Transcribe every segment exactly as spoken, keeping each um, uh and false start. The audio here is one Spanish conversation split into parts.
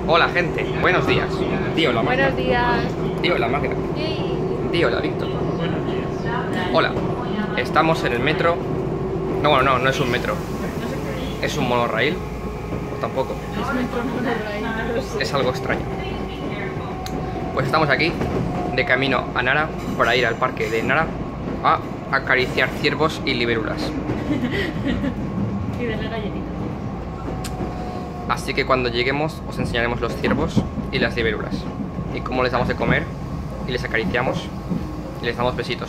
Hola gente, buenos días. Di hola, Marta. Buenos días. Di hola, Magda. Sí. Di hola, Víctor. Hola, estamos en el metro. No, bueno, no, no es un metro. Es un monorraíl. O tampoco. Es metro monorraíl, no lo sé. Es algo extraño. Pues estamos aquí, de camino a Nara, para ir al parque de Nara a acariciar ciervos y libélulas. Y de la galletita. Así que cuando lleguemos os enseñaremos los ciervos y las libélulas y cómo les damos de comer y les acariciamos y les damos besitos.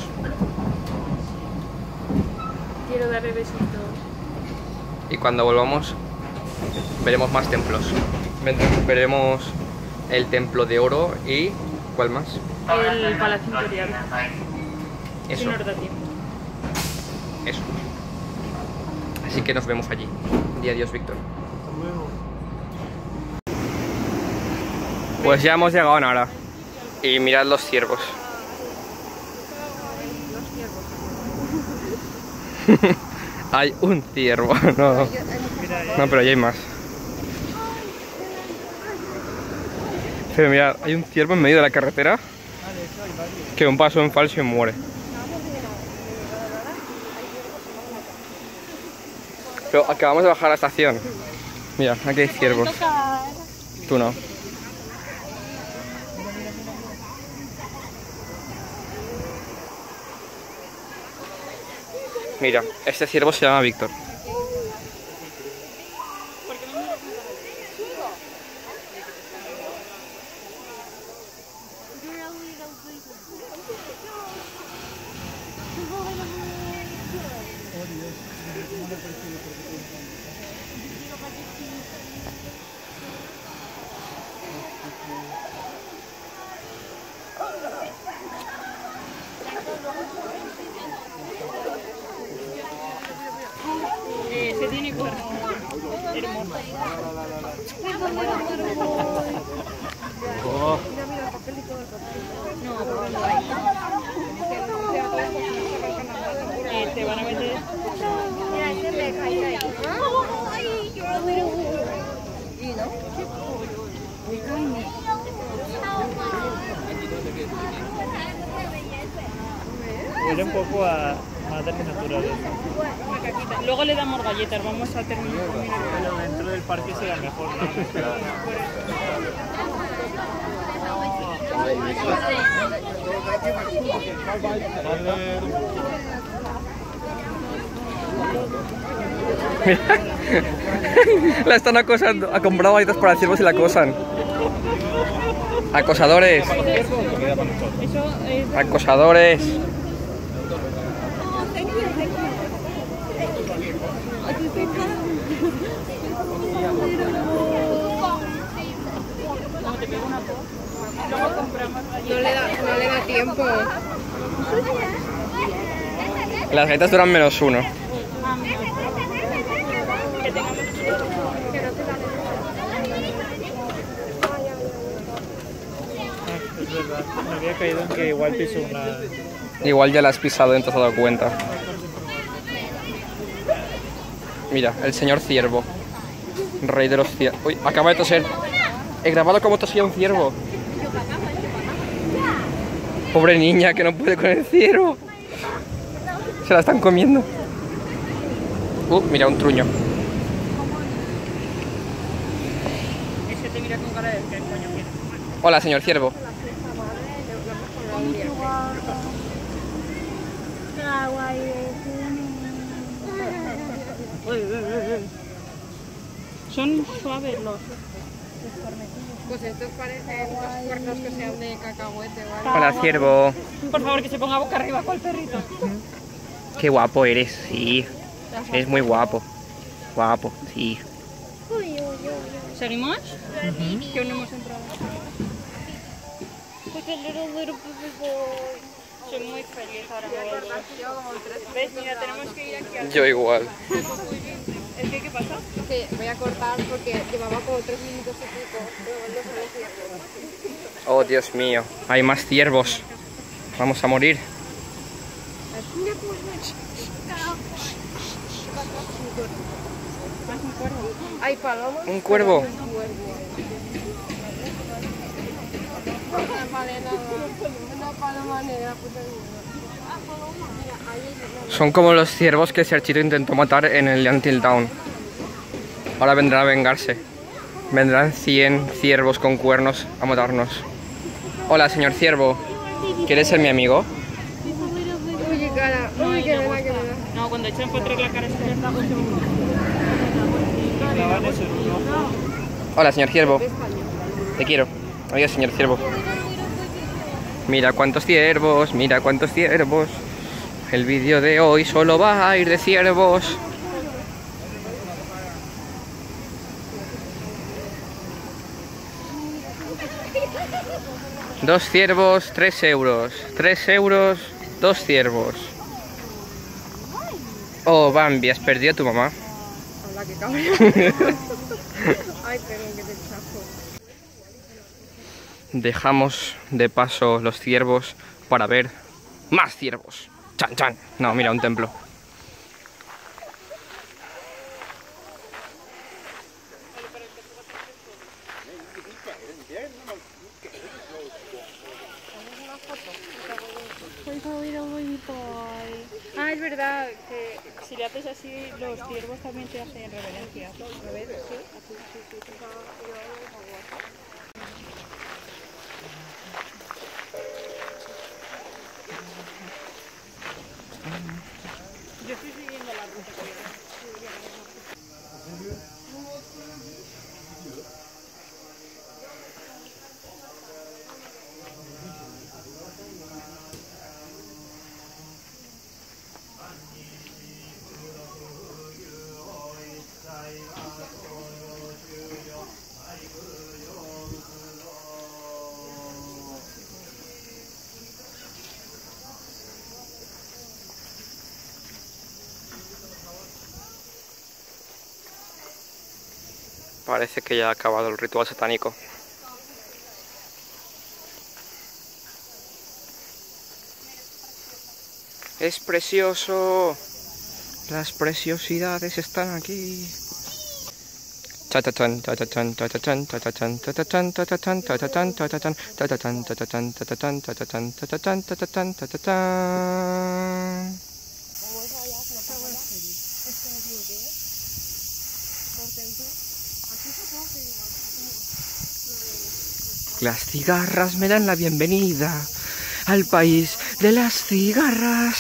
Quiero darle besitos. Y cuando volvamos veremos más templos. Veremos el templo de oro y... ¿cuál más? El Palacio Imperial. Eso. Si nos da tiempo. Eso. Así que nos vemos allí. Di adiós, Víctor. Pues ya hemos llegado a Nara. Y mirad los ciervos. Los ciervos. Hay un ciervo. No, no, pero ahí hay más. Pero mirad, hay un ciervo en medio de la carretera que un paso en falso y muere. Pero acabamos de bajar a la estación. Mira, aquí hay ciervos. Tú no. Mira, este ciervo se llama Víctor. Eh, se tiene cuerno. Hermoso. Oh. No, porque no hay. Eh, te van a meter. Mira, este me cae ahí. Ay, yo lo veo. ¿Y no? ¿Qué coño? Huele un poco a madre naturaleza. Luego le damos galletas, vamos a terminar. Pero dentro del parque será mejor, ¿no? La están acosando. Ha comprado galletas para ciervos y la acosan. Acosadores. Eso es. Acosadores. No le da, no le da tiempo. Las galletas duran menos uno. Es verdad, me había caído en que igual piso una... Igual ya la has pisado y no te has dado cuenta. Mira, el señor ciervo. Rey de los ciervos. Uy, acaba de toser. He grabado cómo tosía un ciervo. Pobre niña que no puede con el ciervo. Se la están comiendo. Uh, mira, un truño. Ese te mira con cara de que coño quiere. Hola, señor ciervo. Son suaves los. Pues estos parecen los cuernos que sean de cacahuete, ¿vale? Hola, ciervo. Por favor, que se ponga boca arriba con el perrito. Qué guapo eres, sí. Eres muy guapo. Guapo, sí. ¿Seguimos? Que aún no hemos entrado. Soy muy feliz ahora mismo. ¿Ves? Mira, tenemos que ir aquí al... Yo igual. ¿El qué? ¿Qué pasa? Que voy a cortar porque llevaba como tres minutos y pico. Pero no solo ciervos. Oh, Dios mío. Hay más ciervos. Vamos a morir. Hay palomas. Un cuervo. Un cuervo. Vale, nada. Una paloma negra, puta mierda. Son como los ciervos que Sergito intentó matar en el Until Dawn. Ahora vendrán a vengarse. Vendrán cien ciervos con cuernos a matarnos. Hola, señor ciervo. ¿Quieres ser mi amigo? Oye, cara. Oye, que me da, que me da. No, cuando echan por tres la cara es que está mucho. Clavan eso en un ojo. Hola, señor ciervo. Te quiero. Adiós, señor ciervo. Mira cuántos ciervos, mira cuántos ciervos. El vídeo de hoy solo va a ir de ciervos. Dos ciervos, tres euros. Tres euros, dos ciervos. Oh, Bambi, has perdido a tu mamá. Hola, qué cabrón. Ay, perdón, que te chapo. Dejamos de paso los ciervos para ver más ciervos. Chan, chan. No, mira, un templo. Ah, es verdad que si le haces así, los ciervos también te hacen reverencia. ¿Lo ves? Sí. Sí, sí, sí. Yo estoy siguiendo la ruta que viene. Parece que ya ha acabado el ritual satánico. Es precioso. Las preciosidades están aquí. Cha-cha-chan, cha-cha-chan, cha-cha-chan, cha-cha-chan, cha-cha-chan, cha-cha-chan, cha-cha-chan, cha-cha-chan, cha-cha-chan, cha-cha-chan, cha-cha-chan, cha-cha-chan, cha-cha-chan, cha-cha-chan, cha-cha-chan. Las cigarras me dan la bienvenida al país de las cigarras.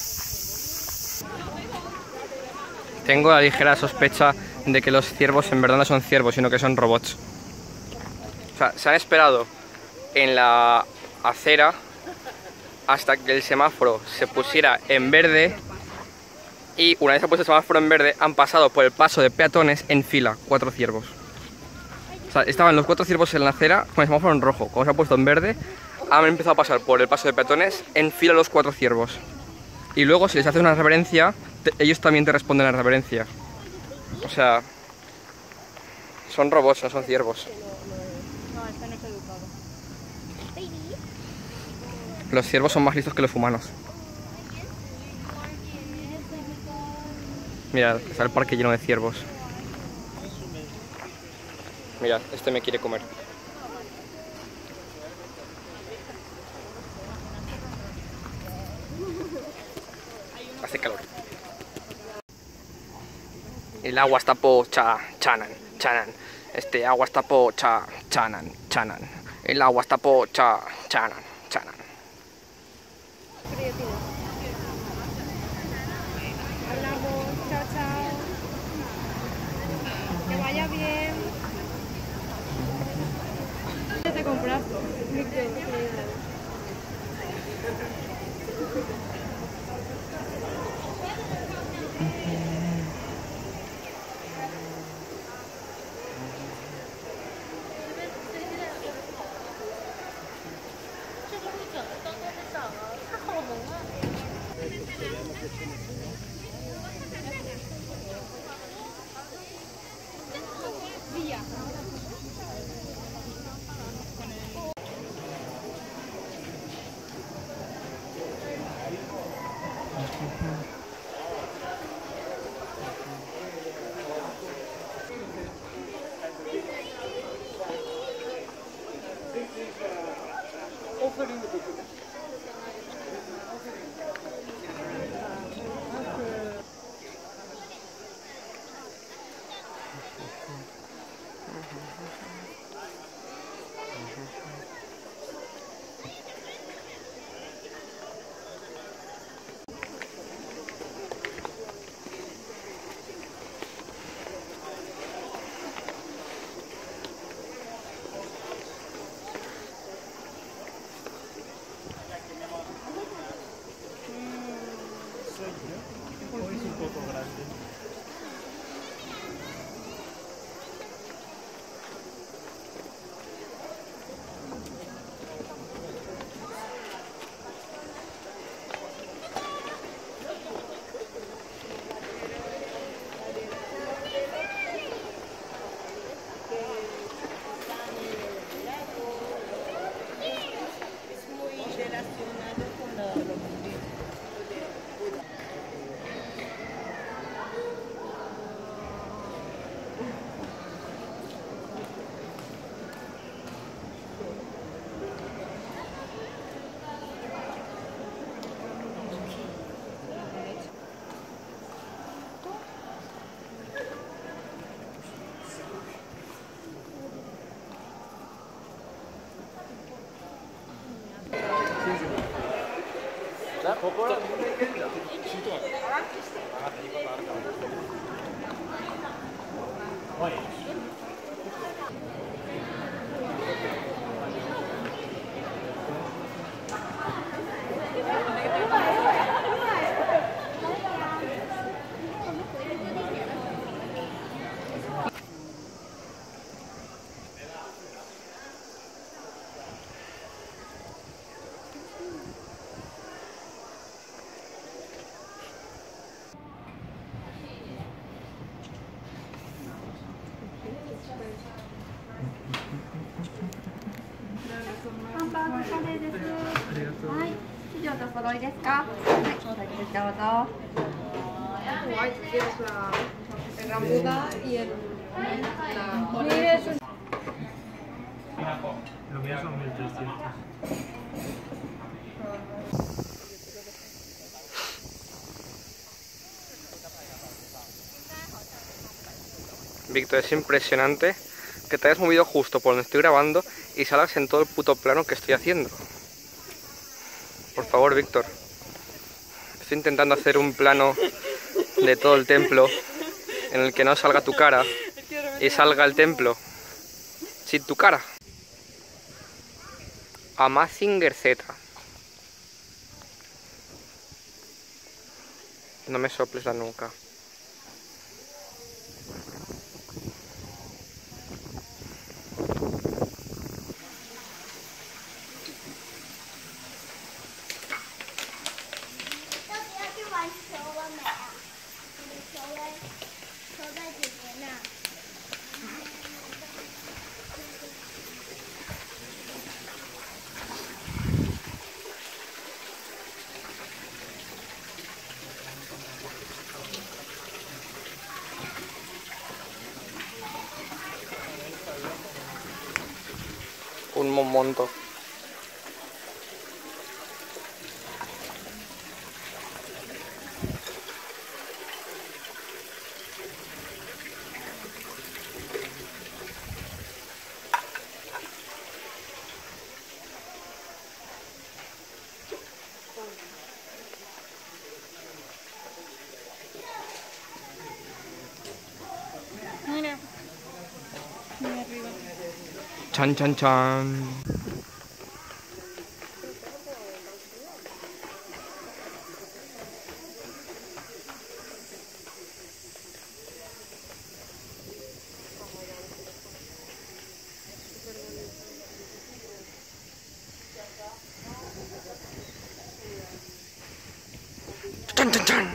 Tengo la ligera sospecha de que los ciervos en verdad no son ciervos, sino que son robots. O sea, se han esperado en la acera hasta que el semáforo se pusiera en verde y una vez se ha puesto el semáforo en verde han pasado por el paso de peatones en fila, cuatro ciervos. O sea, estaban los cuatro ciervos en la acera con el semáforo en rojo. Cuando se ha puesto en verde, han empezado a pasar por el paso de peatones en fila los cuatro ciervos. Y luego, si les hace una reverencia, te, ellos también te responden a la reverencia. O sea, son robots, no son ciervos. No, este no es educado. Los ciervos son más listos que los humanos. Mirad, está el parque lleno de ciervos. Mirad, este me quiere comer. Hace calor. El agua está pocha, chanan, chanan. Este agua está pocha, chanan, chanan. El agua está pocha, chanan, chanan. Hablamos, chao, chao. Que vaya bien. ¿Qué te compraste? Guay, tú tienes la, el gran Buda y el, la... Lo mío son mil trescientos. Víctor, es impresionante que te hayas movido justo por donde estoy grabando y salgas en todo el puto plano que estoy haciendo. Por favor, Víctor. Estoy intentando hacer un plano de todo el templo en el que no salga tu cara y salga el templo sin tu cara. A Mazinger Z. No me soples la nuca. Un monto. Mira. Mira arriba. Chan, chan, chan. Chan, chan, chan.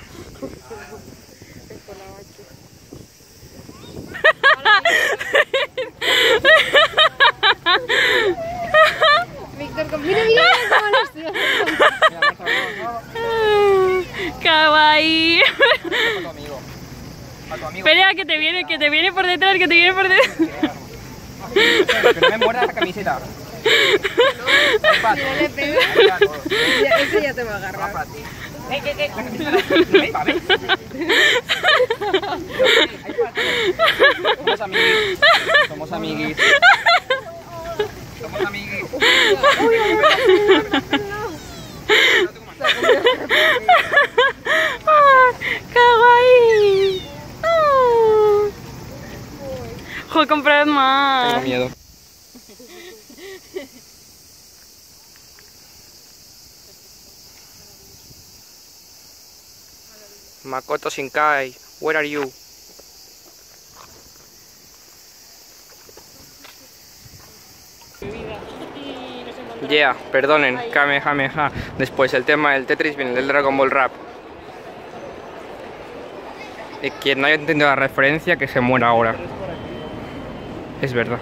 Víctor, mira, mira, cómo lo estoy haciendo. Kawaii. A tu amigo. A tu amigo. Espera, que te viene, que te viene por detrás, que te viene por detrás. Que no me muerda la camiseta. Si no le pegas, ya- ese ya te va a agarrar. La camiseta la para ver. Somos amiguis. Somos amiguis. Somos amiguis. Kawaii. Oh. Joder, comprad más. Tengo miedo. Makoto Shinkai, where are you? Yeah, perdonen, Kamehameha. Después el tema del Tetris viene del Dragon Ball Rap. Y quien no haya entendido la referencia, que se muera ahora. Es verdad.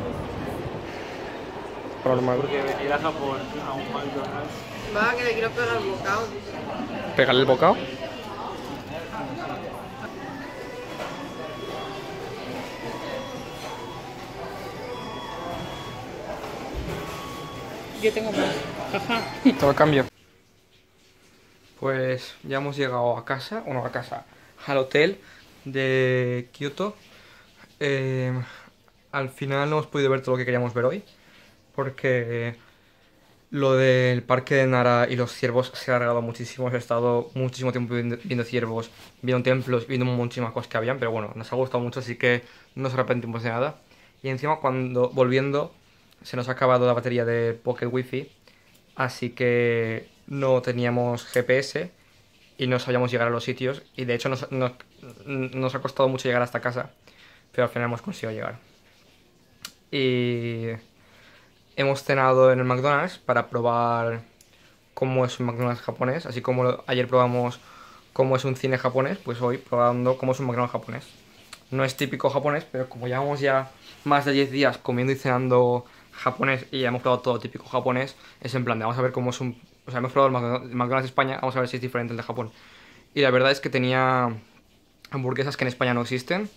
Normal. Porque venir a Japón a un McDonald's. Va, que le quiero pegar el bocado. ¿Pegarle el bocado? Yo tengo más. Jaja. Todo cambio. Pues ya hemos llegado a casa, bueno, a casa, al hotel de Kioto. Eh, al final no hemos podido ver todo lo que queríamos ver hoy, porque Lo del parque de Nara y los ciervos se ha alargado muchísimo. He estado muchísimo tiempo viendo, viendo ciervos, viendo templos, viendo muchísimas cosas que habían, pero bueno, nos ha gustado mucho, así que no nos arrepentimos de nada. Y encima, cuando volviendo, se nos ha acabado la batería de Pocket Wi-Fi, así que no teníamos G P S y no sabíamos llegar a los sitios. Y de hecho, nos, nos, nos ha costado mucho llegar hasta casa, pero al final hemos conseguido llegar. Y hemos cenado en el McDonald's para probar cómo es un McDonald's japonés, así como lo- ayer probamos cómo es un cine japonés, pues hoy probando cómo es un McDonald's japonés. No es típico japonés, pero como llevamos ya más de diez días comiendo y cenando japonés y ya hemos probado todo típico japonés, es en plan de vamos a ver cómo es un... O sea, hemos probado el McDonald's, el McDonald's de España, vamos a ver si es diferente al de Japón. Y la verdad es que tenía hamburguesas que en España no existen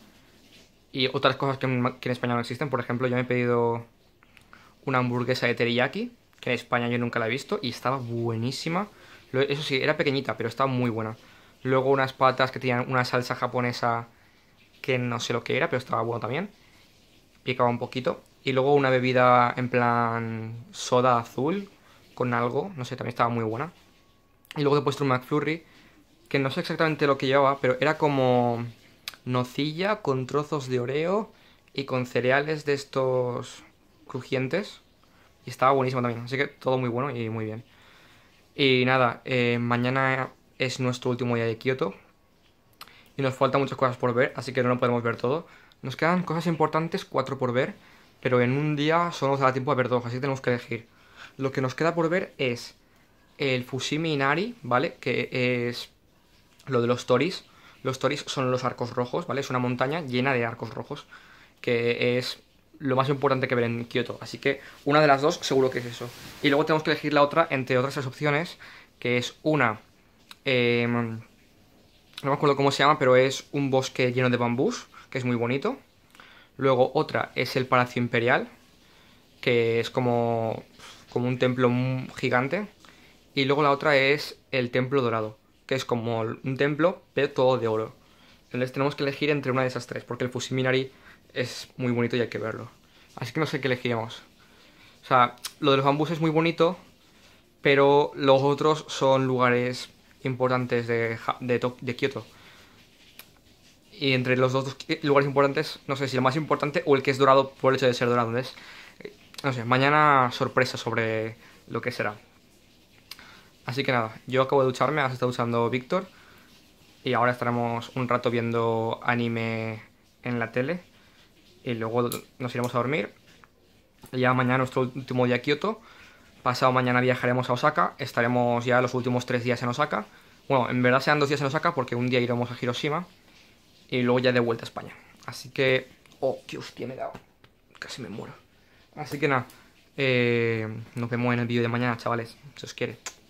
y otras cosas que en, que en España no existen. Por ejemplo, yo me he pedido una hamburguesa de teriyaki, que en España yo nunca la he visto, y estaba buenísima. Lo- Eso sí, era pequeñita, pero estaba muy buena. Luego unas patas que tenían una salsa japonesa que no sé lo que era, pero estaba bueno también. Picaba un poquito. Y luego una bebida en plan soda azul con algo, no sé, también estaba muy buena. Y luego he puesto un McFlurry, que no sé exactamente lo que llevaba, pero era como nocilla con trozos de Oreo y con cereales de estos crujientes. Y estaba buenísimo también, así que todo muy bueno y muy bien. Y nada, eh, mañana es nuestro último día de Kioto y nos faltan muchas cosas por ver, así que no lo podemos ver todo. Nos quedan cosas importantes, cuatro por ver, pero en un día solo nos da tiempo a ver dos, así que tenemos que elegir. Lo que nos queda por ver es el Fushimi Inari, ¿vale? Que es lo de los toris. Los toris son los arcos rojos, ¿vale? Es una montaña llena de arcos rojos, que es lo más importante que ver en Kioto. Así que una de las dos seguro que es eso. Y luego tenemos que elegir la otra entre otras tres opciones, que es una... eh, no me acuerdo cómo se llama, pero es un bosque lleno de bambús, que es muy bonito. Luego otra es el Palacio Imperial, que es como, como un templo mu- gigante. Y luego la otra es el Templo Dorado, que es como un templo, pero todo de oro. Entonces tenemos que elegir entre una de esas tres, porque el Fushimi-Inari es muy bonito y hay que verlo. Así que no sé qué elegiremos. O sea, lo de los bambús es muy bonito, pero los otros son lugares importantes de, Ja- de, To- de Kioto. Y entre los dos lugares importantes, no sé si el más importante o el que es dorado por el hecho de ser dorado. Entonces, eh, no sé, mañana sorpresa sobre lo que será. Así que nada, yo acabo de ducharme, ahora se está duchando Víctor. Y ahora estaremos un rato viendo anime en la tele. Y luego nos iremos a dormir. Ya mañana nuestro último día a Kioto. Pasado mañana viajaremos a Osaka. Estaremos ya los últimos tres días en Osaka. Bueno, en verdad serán dos días en Osaka porque un día iremos a Hiroshima. Y luego ya de vuelta a España. Así que... Oh, qué hostia me he dado. Casi me muero. Así que nada. eh, nos vemos en el vídeo de mañana, chavales. Si os quiere.